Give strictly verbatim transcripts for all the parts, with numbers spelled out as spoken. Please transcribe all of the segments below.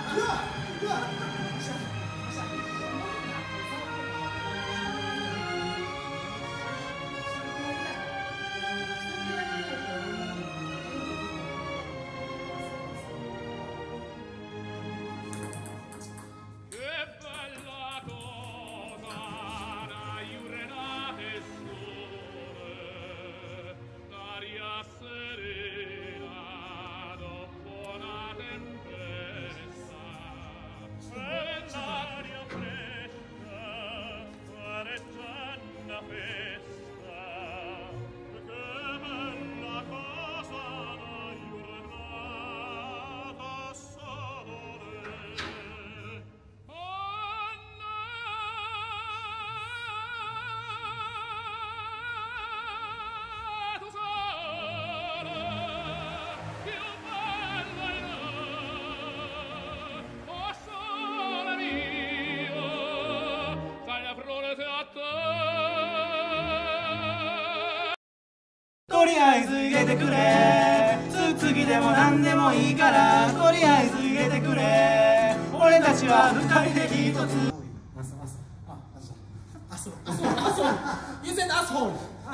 とりあえず入れてくれ、次でも何でもいいからとりあえず入れてくれ、俺たちは二人で一つ。You said asshole.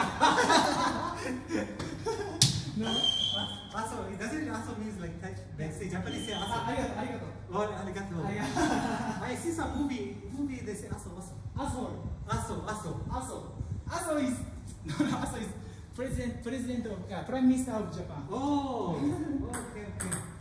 No, asshole. It doesn't asshole means like like say Japanese say asshole. Arigato, arigato. What arigato? I see some movie movie they say asshole, asshole, asshole, asshole, asshole. Asshole is no no asshole is president president of uh, prime minister of Japan. Oh, okay okay.